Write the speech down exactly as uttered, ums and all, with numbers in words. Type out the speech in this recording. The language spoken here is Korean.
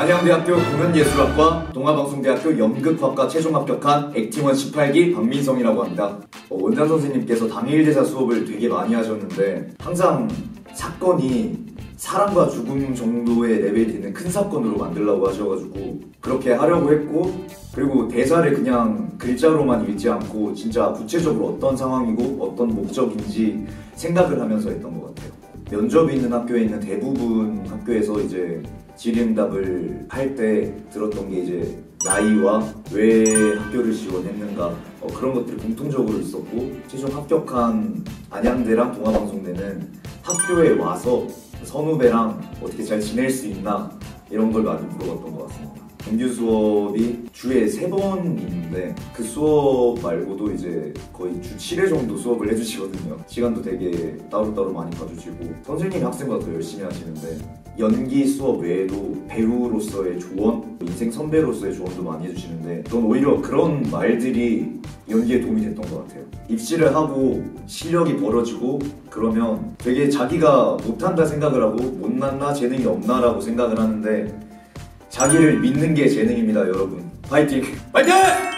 안양대학교 공연예술학과, 동아방송대학교 연극학과 최종 합격한 액팅원 십팔 기 박민성이라고 합니다. 어, 원장 선생님께서 당일대사 수업을 되게 많이 하셨는데 항상 사건이 사람과 죽음 정도의 레벨이 있는 큰 사건으로 만들려고 하셔가지고 그렇게 하려고 했고, 그리고 대사를 그냥 글자로만 읽지 않고 진짜 구체적으로 어떤 상황이고 어떤 목적인지 생각을 하면서 했던 것 같아요. 면접이 있는 학교에 있는 대부분 학교에서 이제 질의응답을 할 때 들었던 게 이제 나이와 왜 학교를 지원했는가, 어, 그런 것들이 공통적으로 있었고, 최종 합격한 안양대랑 동아방송대는 학교에 와서 선후배랑 어떻게 잘 지낼 수 있나 이런 걸 많이 물어봤던 것 같습니다. 정규 수업이 주에 세 번 있는데 그 수업 말고도 이제 거의 주 칠 회 정도 수업을 해주시거든요. 시간도 되게 따로따로 많이 봐주시고 선생님이 학생보다 더 열심히 하시는데, 연기 수업 외에도 배우로서의 조언, 인생 선배로서의 조언도 많이 해주시는데 전 오히려 그런 말들이 연기에 도움이 됐던 것 같아요. 입시를 하고 실력이 벌어지고 그러면 되게 자기가 못한다 생각을 하고 못났나 재능이 없나 라고 생각을 하는데 자기를 믿는 게 재능입니다, 여러분. 파이팅! 파이팅!